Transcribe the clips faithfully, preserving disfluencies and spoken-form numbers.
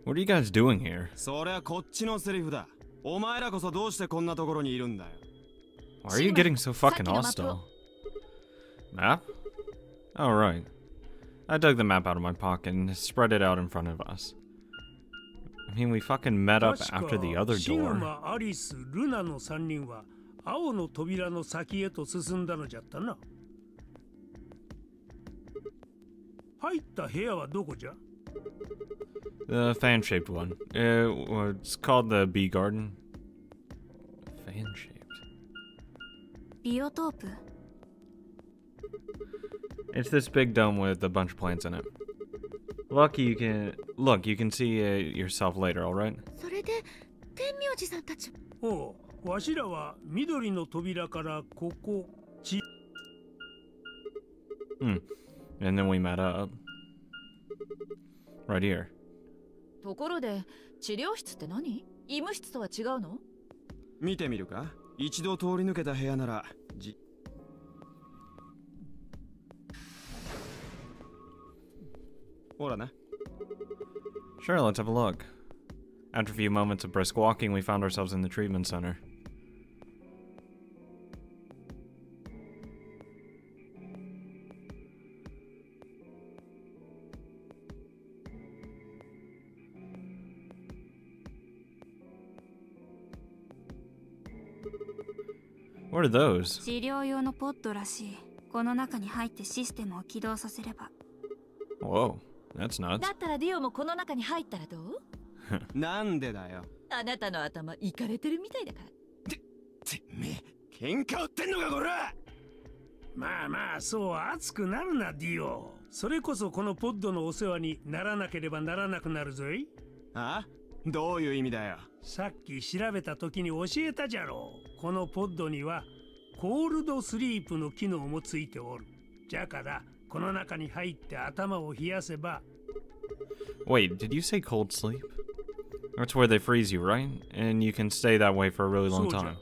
What are you guys doing here? そりゃこっちのセリフだ。お前らこそどうしてこんなところにいるんだよ。 Why are you getting so fucking hostile? Map? Oh, right. I dug the map out of my pocket and spread it out in front of us. I mean, we fucking met up after the other door. アリス、ルナのさんにんは青の扉の先へと進んだのじゃったな。入った部屋はどこじゃ？ The fan-shaped one. Uh, it's called the Bee Garden. Fan-shaped. Biotope. It's this big dome with a bunch of plants in it. Lucky you can look. You can see uh, yourself later. All right. それで天明寺さんたち。 おう、わしらは緑の扉からここち。 Hmm. And then we met up. Right here. ところで治療室って何？医務室とは違うの？ 見てみるか？一度通り抜けた部屋ならじ。ほらな。 Sure, let's have a look. After a few moments of brisk walking, we found ourselves in the treatment center. What are those? 治療用のポッドらしい。この中に入ってシステムを起動させれば。 Whoa, that's nuts. だったらディオもこの中に入ったらどう？ なんでだよ。 あなたの頭イカれてるみたいだから。 て、てめえ、喧嘩売ってんのかこら！ まあまあ、そう熱くなるな、ディオ。それこそこのポッドのお世話にならなければならなくなるぞい。 あ？どういう意味だよ。 さっき調べた時に教えたじゃろう。このポッドにはコールドスリープの機能もついておる。じゃからこの中に入って頭を冷やせば。 Wait, did you say cold sleep? That's where they freeze you, right? And you can stay that way for a really long time.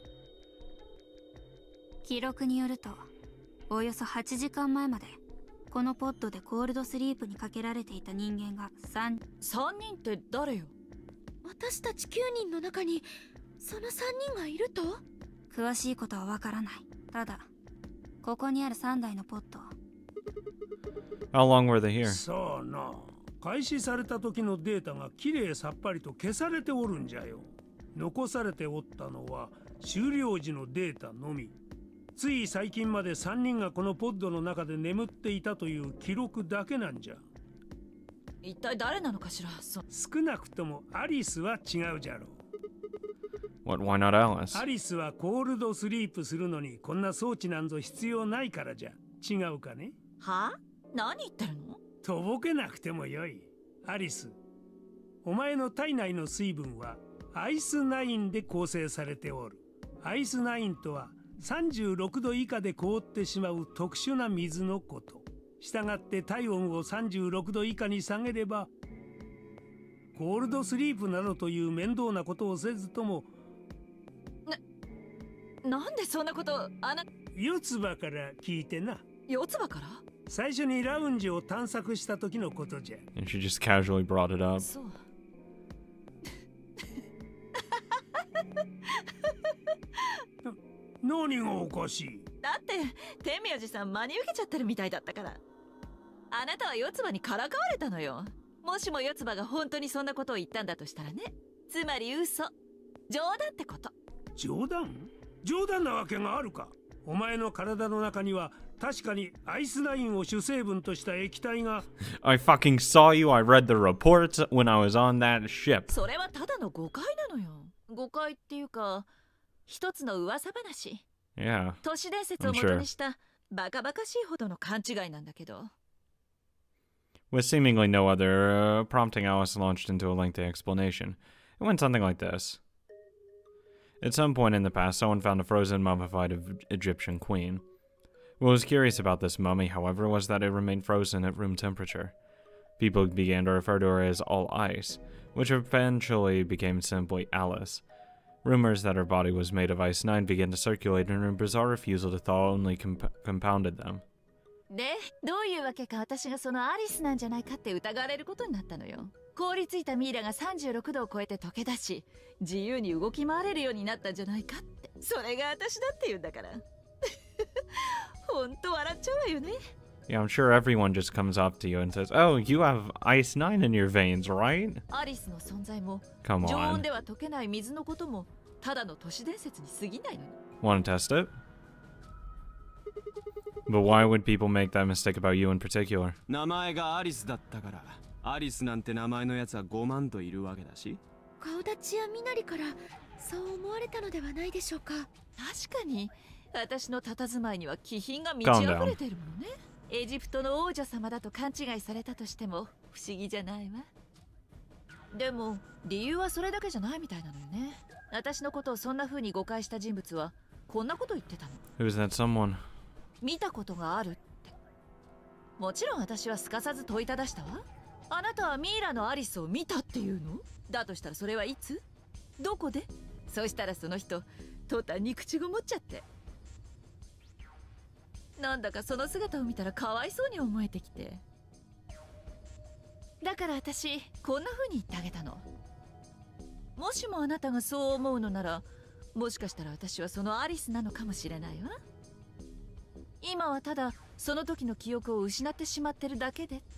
記録によると、およそはちじかんまえまでこのポッドでコールドスリープにかけられていた人間が 3… さんにんって誰よ？ 私たちきゅうにんの中にそのさんにんがいると？詳しいことはわからない。ただここにあるさんだいのポッド。 How long were they here? そうな。開始された時のデータがきれいさっぱりと消されておるんじゃよ。残されておったのは終了時のデータのみ。つい最近までさんにんがこのポッドの中で眠っていたという記録だけなんじゃ。 一体誰なのかしら？そ少なくともアリスは違うじゃろう。 What? Why not Alice? アリスはコールドスリープするのにこんな装置なんぞ必要ないからじゃ。違うかね？ は？何言ってるの？ とぼけなくてもよい。アリス、お前の体内の水分はアイスナインで構成されておる。アイスナインとはさんじゅうろくど以下で凍ってしまう特殊な水のこと。したがって体温をさんじゅうろくど以下に下げればコールドスリープなどという面倒なことをせずとも。 な、なんでそんなことあな。 四つ葉から聞いてな。 四つ葉から？ 最初にラウンジを探索した時のことじゃ。 And she just casually brought it up. そう。 何がおかしい？ だって天明寺さん真に受けちゃってるみたいだったから。あなたは四つ葉にからかわれたのよ。もしも四つ葉が本当にそんなことを言ったんだとしたらね。つまり嘘。冗談ってこと。 冗談？冗談なわけがあるか。お前の体の中には確かにアイスナインを主成分とした液体が。 I fucking saw you. I read the reports when I was on that ship. それはただの誤解なのよ。誤解っていうか一つの噂話。 Yeah. 都市伝説を元にしたバカバカしいほどの勘違いなんだけど。 With seemingly no other uh, prompting, Alice launched into a lengthy explanation. It went something like this. At some point in the past, someone found a frozen, mummified Egyptian queen. What was curious about this mummy, however, was that it remained frozen at room temperature. People began to refer to her as All Ice, which eventually became simply Alice. Rumors that her body was made of Ice nine began to circulate, and her bizarre refusal to thaw only comp compounded them. で、どういうわけか私がそのアリスなんじゃないかって疑われることになったのよ。 凍りついたミイラがさんじゅうろくどを超えて溶け出し、自由に動き回れるようになったんじゃないかって。それが私だって言うんだから。ほんと笑っちゃうわよね。 Yeah, I'm sure everyone just comes up to you and says, "Oh, you have ice nine in your veins, right?" アリスの存在も、 Come 常温 on. では溶けない水のことも、ただの都市伝説に過ぎないのに。 Want to test it? But why would people make that mistake about you in particular? 名前がアリスだったから。アリスなんて名前のやつはごまんといるわけだし。 顔立ちや身なりからそう思われたのではないでしょうか。 確かに、私の佇まいには気品が満ち溢れているものね。エジプトの王女様だと勘違いされたとしても不思議じゃないわ。でも理由はそれだけじゃないみたいなのよね。私のことをそんな風に誤解した人物はこんなこと言ってたの。 Who's that someone? 見たことがあるって。もちろん私はすかさず問いただしたわ。あなたはミイラのアリスを見たっていうの？だとしたらそれはいつ？どこで？そしたらその人途端に口ごもっちゃって、なんだかその姿を見たらかわいそうに思えてきて。だから私こんな風に言ってあげたの。もしもあなたがそう思うのなら、もしかしたら私はそのアリスなのかもしれないわ。今はただその時の記憶を失ってしまってるだけでって。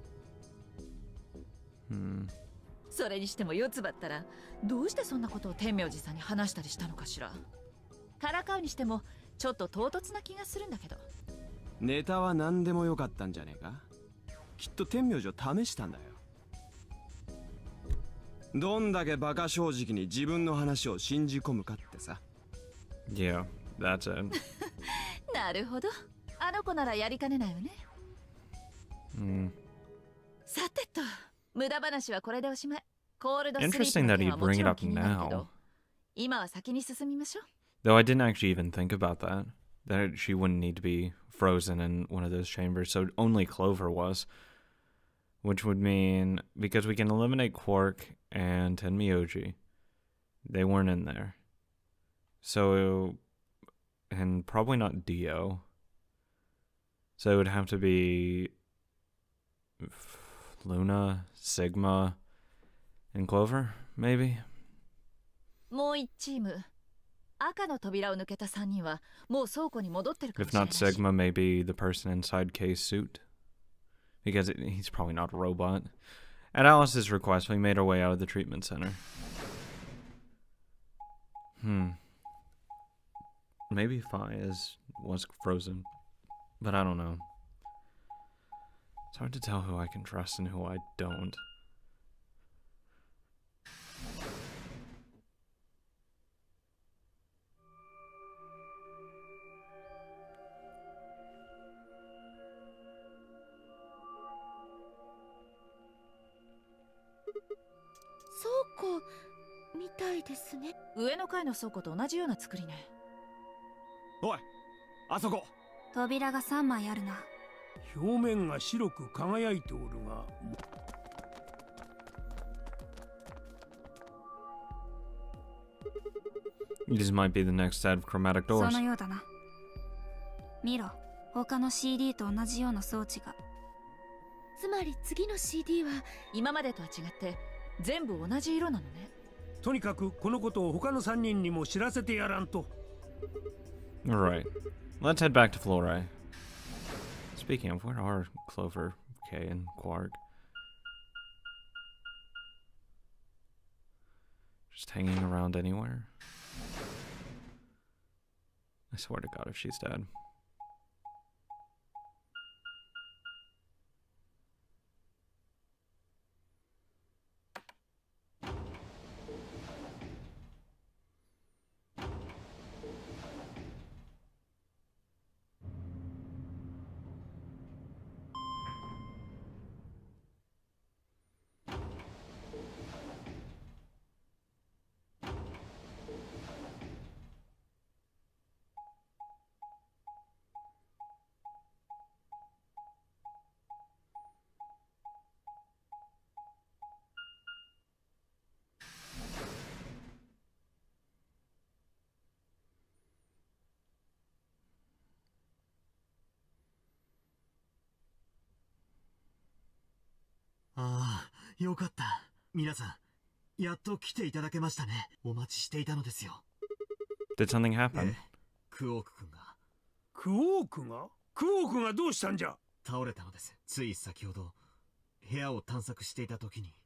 Hmm. それにしても四つ葉ったらどうしてそんなことを天明寺さんに話したりしたのかしら。からかうにしてもちょっと唐突な気がするんだけど。 ネタは何でもよかったんじゃねえか。きっと天明寺を試したんだよ。どんだけバカ正直に自分の話を信じ込むかってさ。 Yeah, that's it. なるほど。あの子ならやりかねないわね。 Hmm. さてと、無駄話はこれでおしまい。コールドスリープ Interesting の that 件 he'd はも bring ち it ろん up 気になるけ now. ど、今は先に進みましょう。 Though I didn't actually even think about that. That she wouldn't need to be frozen in one of those chambers, so only Clover was. Which would mean, because we can eliminate Quark and Tenmyoji, they weren't in there. So, and probably not Dio. So it would have to be Luna, Sigma, and Clover, maybe? もう一チーム。赤の扉を抜けた三人はもう倉庫に戻ってるかも If しれない not し。 Sigma, maybe the person inside K's suit. Because it, he's probably not a robot. At Alice's request, we made our way out of the treatment center. Hmm. Maybe Phi is, was frozen. But I don't know. It's hard to tell who I can trust and who I don't. Sokoみたいですね。 上の階の倉庫と同じような作りね。 おい、あそこ。 扉がさんまいあるな。 表面が白く輝いておるが、 These might be the next set of chromatic そ doors. のようだな。見ろ、他の シーディー と同じような装置が。つまり次の シーディー は今までとは違って全部同じ色なのね。 とにかくこのことを他のさんにんにも知らせてやらんと。 Alright. Let's head back to Floride. Speaking of, where are Clover, K, and Quark? Just hanging around anywhere? I swear to God if she's dead. よかった。皆さん、やっと来ていただけましたね。お待ちしていたのですよ。 Did something happen? クオーク君が。 クオークがクオークがどうしたんじゃ。 倒れたのです。つい先ほど、部屋を探索していた時に。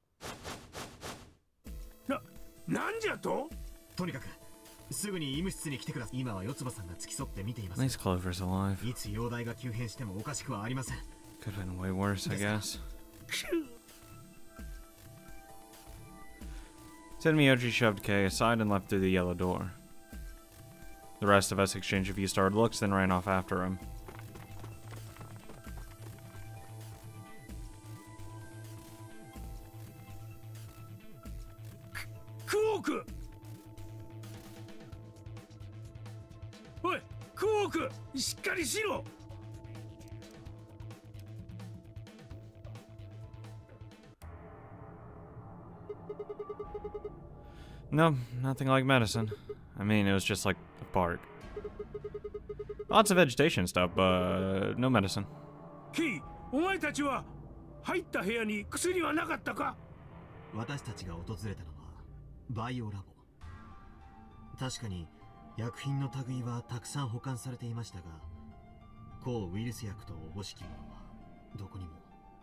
な、なんじゃと。 とにかく、すぐに医務室に来てください。今は四葉さんが付き添って見ています。 At least Clover's alive. いつ容体が急変してもおかしくはありません。 Could have been way worse, I guess. Tenmyoji shoved Kei aside and left through the yellow door. The rest of us exchanged a few startled looks, then ran off after him. クオーク、おいクオーク、しっかりしろ。 No, nothing like medicine. I mean, it was just like a park. Lots of vegetation stuff, but no medicine. ケイ、お前たちは入った部屋に薬はなかったか。 私たちが訪れたのはバイオラボ。確かに薬品の類はたくさん保管されていましたが、抗ウイルス薬とおぼしきものはどこにも。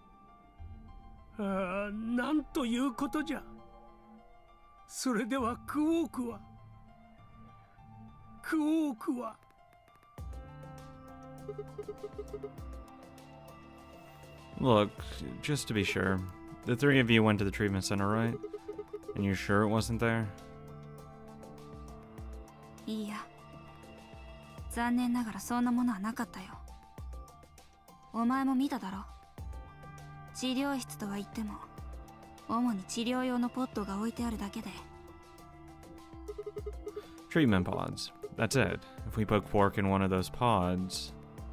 ああ、なんということじゃ。それではクオークはクオークは Look, just to be sure, the three of you went to the treatment center, right? And you're sure it wasn't there? いいや、残念ながらそんなものはなかったよ。お前も見ただろ。治療室とは言っても主に治療用のポットが置いてあるだけで。 Treatment pods. That's it. If we put Quark in one of those pods...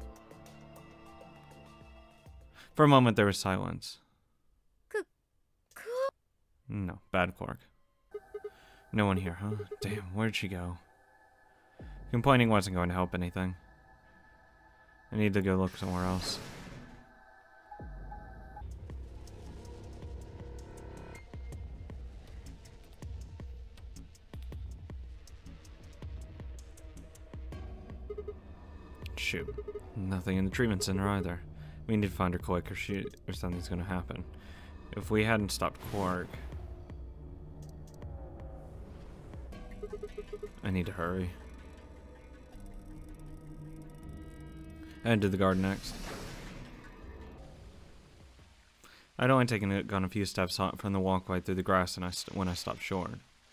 For a moment there was silence. Q- No, bad Quark. No one here, huh? Damn, where'd she go? Complaining wasn't going to help anything. I need to go look somewhere else. Shoot. Nothing in the treatment center either. We need to find her quick or she or something's gonna happen. If we hadn't stopped Quark... I need to hurry. Head to the garden next. I'd only taken it, gone a few steps on, from the walkway through the grass and I st when I stopped short.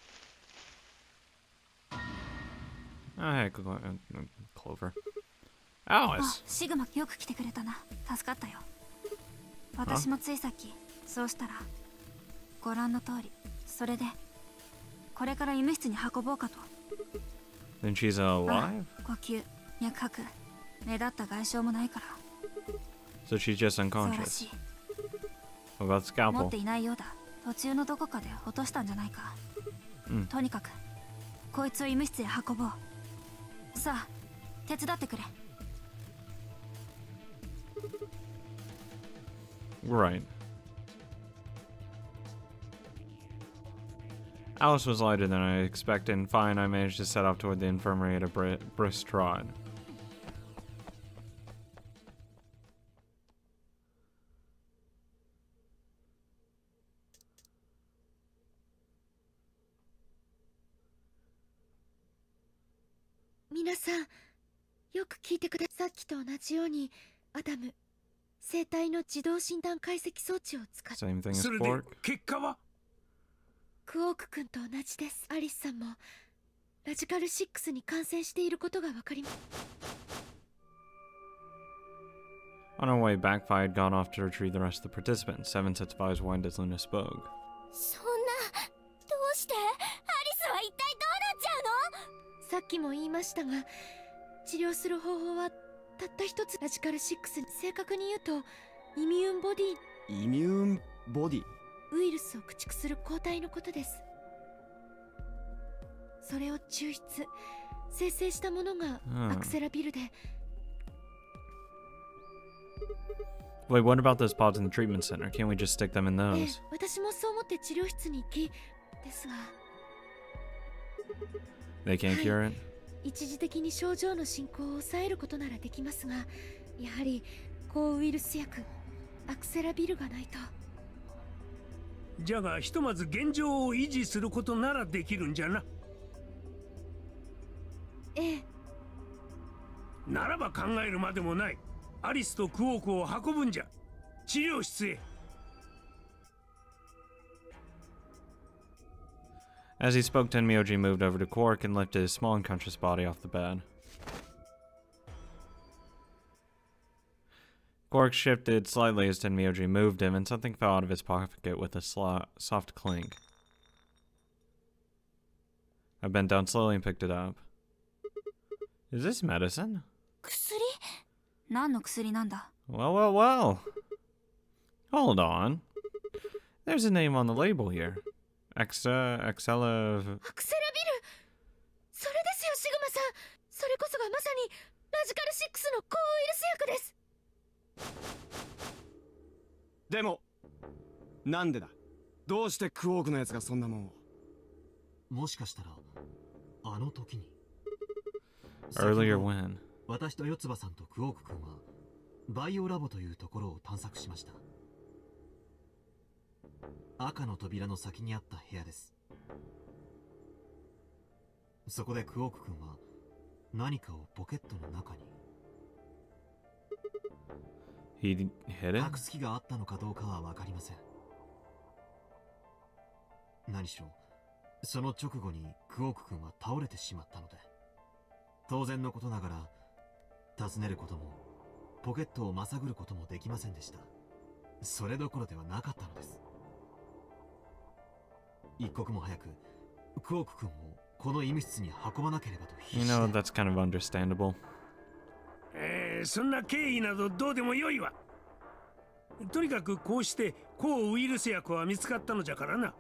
Oh, hey, Clo uh, Clover. Alice! シグマよく来てくれたな。助かったよ。私もついさっきそうしたらご覧の通り、それでこれから医務室に運ぼうかと。 Then she's alive? 呼吸、脈拍、目立った外傷もないから。 So she's just そうら unconscious. しい。 What about the 持っ scalpel? ていないようだ。途中のどこかで落としたんじゃないか。 うん。 とにかくこいつを医務室へ運ぼう。さあ、手伝ってくれ。 Right. Alice was lighter than I expected, and fine, I managed to set off toward the infirmary at a br brisk trot. Minasan, よく聞いてください。さっきと同じように、アダム。 生体の自動診断解析装置を使って。 Same thing as それで Quark. 結果は。 クオーク君と同じです。アリスさんもラジカルシックスに感染していることがわかります。 On our way back, Vi had gone off to retrieve the rest of the participants. Seven sets of eyes widened as Luna spoke. そんな、どうしてアリスは一体どうなっちゃうの？さっきも言いましたが、治療する方法はたった一つ。ラジカルシックス、正確に言うとイミューンボディ。 イミューンボディ。 ウイルスを駆逐する抗体のことです。それを抽出、生成したものがアクセラビルで。 Wait, what about those pods in the treatment center? Can't we just stick them in ええ those? 私もそう思って治療室に行きですが They can't cure it? 一時的に症状の進行を抑えることならできますが、やはり抗ウイルス薬アクセラビルがないと。 じゃがひとまず現状を維持することならできるんじゃな。 ええ。 ならば考えるまでもない。アリスとクオークを運ぶんじゃ。治療室へ。 As he spoke, Tenmyoji moved over to Quark and lifted his small unconscious body off the bed. Quark shifted slightly as Tenmyoji moved him, and something fell out of his pocket with a slo soft clink. I bent down slowly and picked it up. Is this medicine? 薬？何の薬なんだ？ Well, well, well. Hold on. There's a name on the label here. Exa, Exela... アクセラビル、それですよシグマさん。それこそがまさにラジカルシックスの抗ウイルス薬です。 でもなんでだ、どうしてクオークのやつがそんなもんを。 もしかしたらあの時に Earlier when? 私と四葉さんとクオーク君はバイオラボというところを探索しました。赤の扉の先にあった部屋です。そこでクオーク君は何かをポケットの中に。 He hid it? 隠す気があったのかどうかは分かりません。何しろその直後にクオーク君は倒れてしまったので、当然のことながら尋ねることもポケットをまさぐることもできませんでした。それどころではなかったのです。一刻も早くクオーク君をこの医務室に運ばなければと必 You 死で。 know, that's kind of understandable. えー、そんな経緯などどうでもよいわ。とにかくこうして抗ウイルス薬は見つかったのじゃからな。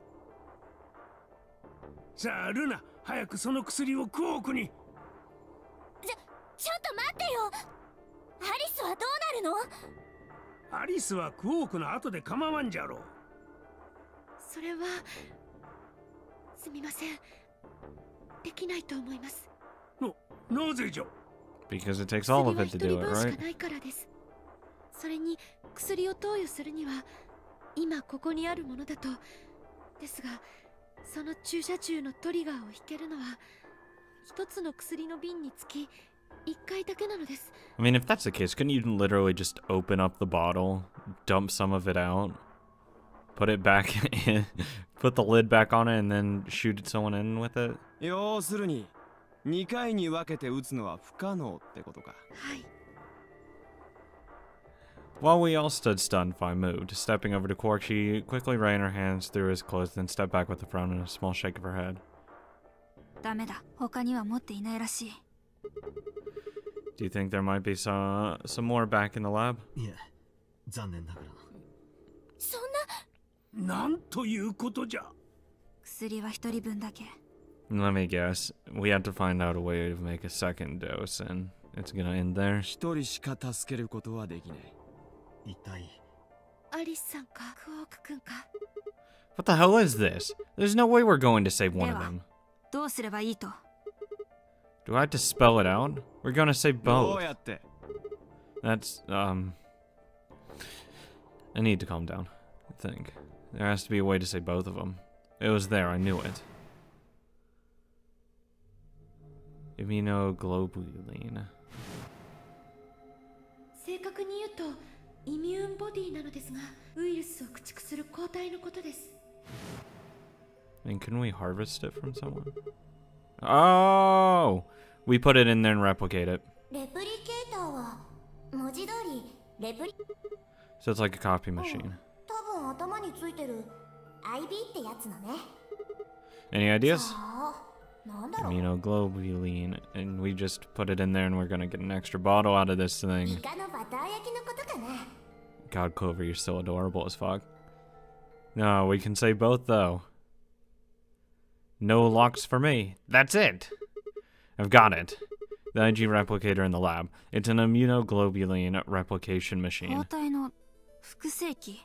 さあルナ、早くその薬をクオークに。 ちょ、ちょっと待ってよ。アリスはどうなるの？ アリスはクオークの後で構わんじゃろう。 それはすみません、できないと思います。 の、なぜじゃ。 Because it takes all of it to 薬 do は it, 一人分し right? かないからです。それに薬を投与するには今ここにあるものだと。ですがその注射銃のトリガーを引けるのは一つの薬の瓶につき一回だけなのです。 I mean, if that's the case, couldn't you literally just open up the bottle, dump some of it out, put it back in, put the lid back on it, and then shoot someone in with it? 要するににかいに分けて撃つのは不可能ってことか。 はい。 While we all stood stunned, Fi moved. Stepping over to Quark, she quickly ran her hands through his clothes, then stepped back with a frown and a small shake of her head. ダメだ。他には持っていないらしい。 Do you think there might be some, some more back in the lab? いえ、残念ながら。 そんな。 なんということじゃ。 薬は一人分だけ。 Let me guess. We have to find out a way to make a second dose, and it's gonna end there. 一人しか助けることはできない。 一体アリスさんかクオーク君か。 What the hell is this? There's no way we're going to save one of them. どうすればいいと？ Do I have to spell it out? We're gonna save ど both. うやって？ That's, um... I need to calm down, I think. There has to be a way to save both of them. It was there, I knew it. Immunoglobulin. 正確に言うとイミューンボディなのですが、ウイルスを駆逐する抗体のことです。 And can we harvest it from someone? Oh! We put it in there and replicate it. レプリケーターは文字通りレプリ。 So it's like a copy machine. 多分頭についてる アイビー ってやつなね。 Any ideas? なんだろう。 Immunoglobulin. And we just put it in there and we're gonna get an extra bottle out of this イ thing. カのバター焼きのことかな。 God, Clover, you're still adorable as fuck. No, we can say both, though. No locks for me. That's it! I've got it. The I G replicator in the lab. It's an immunoglobulin replication 抗 machine. 体の複製機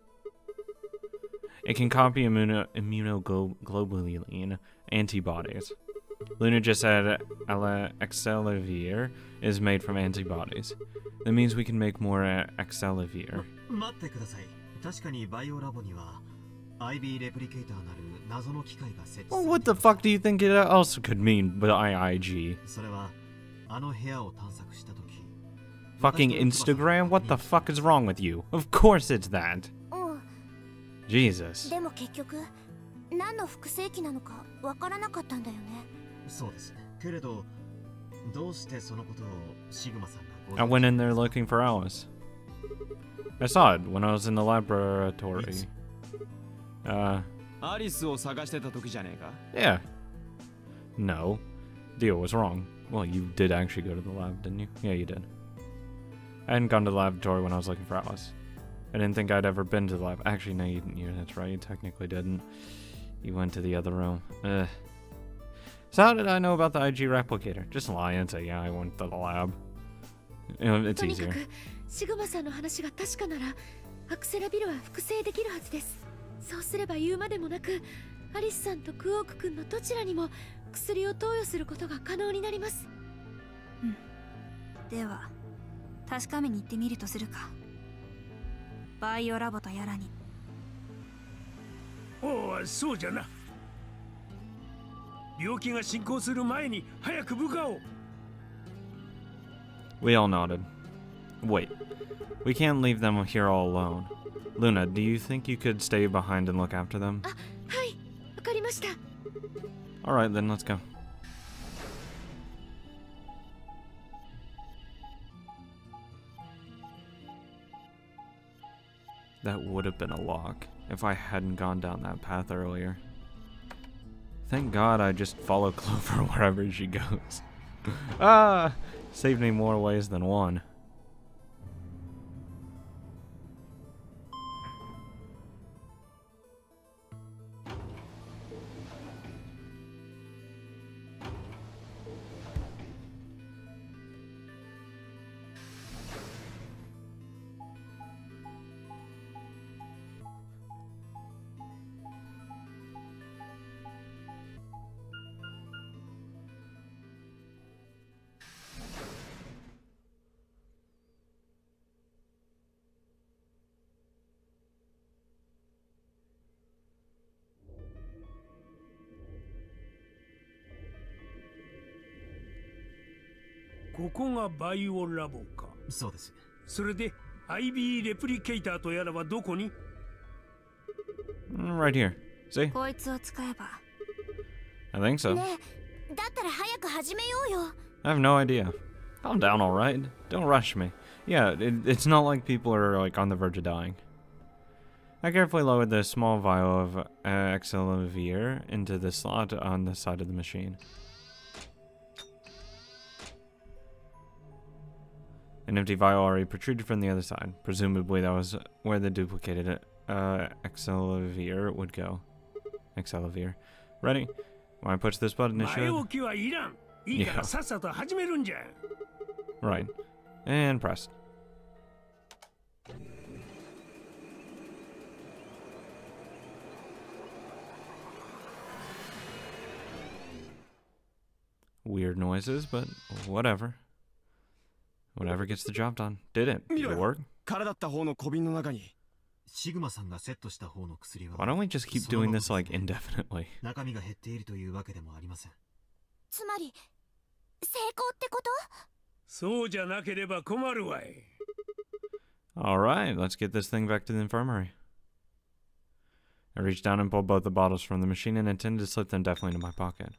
It can copy immuno immunoglobulin antibodies. Luna just said Excelivir is made from antibodies. That means we can make more uh, Excelivir. 待ってください。確かにバイオラボには アイビー レプリケーターなる謎の機械が設置され Well, てい what the fuck do you think it also could mean by I I G? それはあの部屋を探索したとき Fucking Instagram? What the fuck is wrong with you? Of course it's that. うん Jesus. でも結局何の複製機なのかわからなかったんだよね。 そうですけれどどうしてそのことをシグマさんが I went in there looking for Alice. I saw it when I was in the laboratory. Uh, アリスを探してた時じゃねえか yeah. No. Dio was wrong. Well, you did actually go to the lab, didn't you? Yeah, you did. I hadn't gone to the laboratory when I was looking for Alice. I didn't think I'd ever been to the lab. Actually, no, you didn't. You, that's right. You technically didn't. You went to the other room. Ugh. So how did I know about the I G replicator? Just lie and say, yeah, I went to the lab. You know, it's とにか easier. くシグマさんの話が確かならアクセラビルは複製できるはずです。そうすれば言うまでもなくアリスさんとクオーク君のどちらにも薬を投与することが可能になります。 では確かめに行ってみるとするか。バイオラボとやらに。 おお、そうじゃな。病気が進行する前に早く部下を。 We all nodded. Wait. We can't leave them here all alone. Luna, do you think you could stay behind and look after them? あ、はい、わかりました。 Alright, then let's go. That would have been a lock if I hadn't gone down that path earlier. Thank God I just follow Clover wherever she goes. Ah! Saved me more ways than one. ここがバイオラボか。 そうです。 それで アイビー レプリケーターとやらはどこに？ Right here. See? こいつを使えば。 I think so. ねえ、だったら早く始めようよ。 I have no idea. Calm down, alright? Don't rush me. Yeah, it, it's not like people are like on the verge of dying. I carefully lowered the small vial of uh, Excelivir into the slot on the side of the machine. An empty vial already protruded from the other side. Presumably that was where the duplicated uh, Excelivir would go. Excelivir. Ready? When I push this button, it 前 should... 置きはいらん。いいからさっさと始めるんじゃ。 Right. And press. Weird noises, but whatever. Whatever gets the job done. Did it? Did it work? 空だった方の小瓶の中にシグマさんがセットした方の薬は Why don't we just keep doing this like indefinitely? 中身が減っているというわけでもありません。 つまり成功ってこと？ そうじゃなければ困るわい。 Alright, let's get this thing back to the infirmary. I reached down and pulled both the bottles from the machine and intended to slip them definitely into my pocket.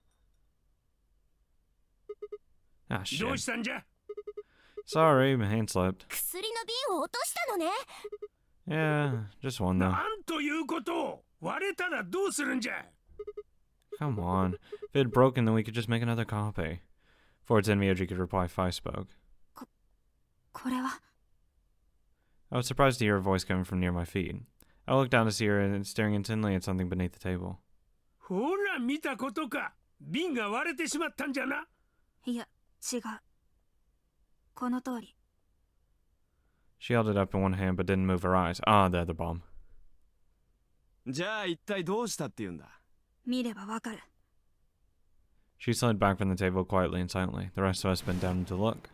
Ah, どう shit. したんじゃ？ Sorry, my hand slipped. 薬の瓶を落としたのね。 Yeah, just one though. なんということを。割れたらどうするんじゃ？ Come on. If it had broken, then we could just make another copy. Before its Miyoji could reply, Fi spoke. これは I was surprised to hear a voice coming from near my feet. I looked down to see her and staring intently at something beneath the table. ほら見たことか。瓶が割れてしまったんじゃな。 いや違う。この通り。 She held it up in one hand but didn't move her eyes. Ah, the other bomb. じゃあ一体どうしたって言うんだ。 見ればわかる。 She slid back from the table quietly and silently. The rest of us bent down to look.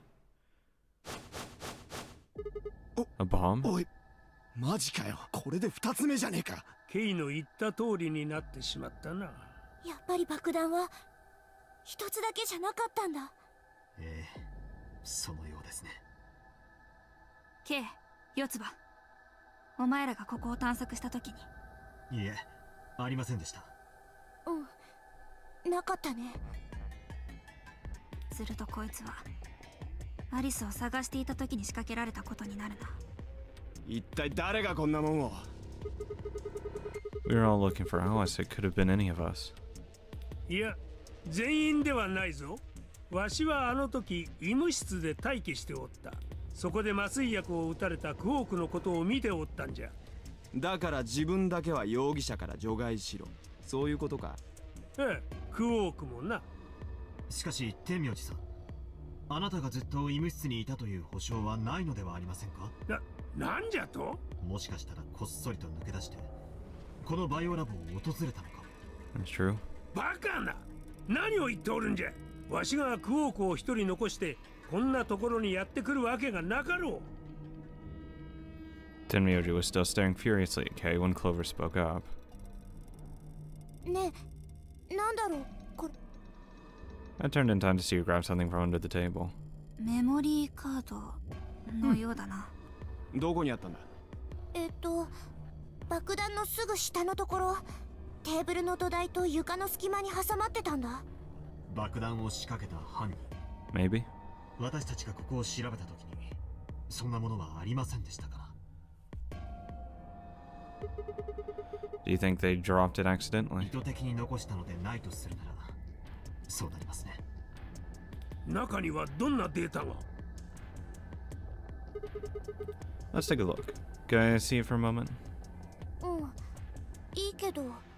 A bomb? おい、マジかよ。これで二つ目じゃねえか。 ケイの言った通りになってしまったな。 やっぱり爆弾は一つだけじゃなかったんだ。 ええ、そのようですね。 ケイ、四つ葉。お前らがここを探索した時に。 いえ、ありませんでした。 うん、なかったね。 するとこいつはアリスを探していた時に仕掛けられたことになるな。 一体誰がこんなもんを。 We were all looking for Alice. It could have been any of us. いや、全員ではないぞ。わしはあの時医務室で待機しておった。そこで麻酔薬を打たれたクオークのことを見ておったんじゃ。 だから自分だけは容疑者から除外しろ。そういうことか。 ええ、クオークもな。 しかし天明寺さん、あなたがずっと医務室にいたという保証はないのではありませんか？ な、なんじゃと？ もしかしたらこっそりと抜け出してこのバイオラボを訪れたのかも。 That's true. バカな！何を言っておるんじゃ。わしがクオークを一人残してこんなところにやってくるわけがなかろう。 Tenmyoji was still staring furiously at Kay when Clover spoke up. ねえ、なんだろうこれ。 I turned in time to see her grab something from under the table. メモリーカードのようだな。 どこにあったんだ？ えっと爆弾のすぐ下のところ、テーブルの土台と床の隙間に挟まってたんだ。 爆弾を仕掛けた犯人。 Maybe? 私たちがここを調べた時にそんなものはありませんでしたから。 Do you think they dropped it 意 accidentally? 図的に残したのでないとするならそうなりますね。 中にはどんなデータが？ Let's take a look. Can I see it for a moment? うん、いいけど。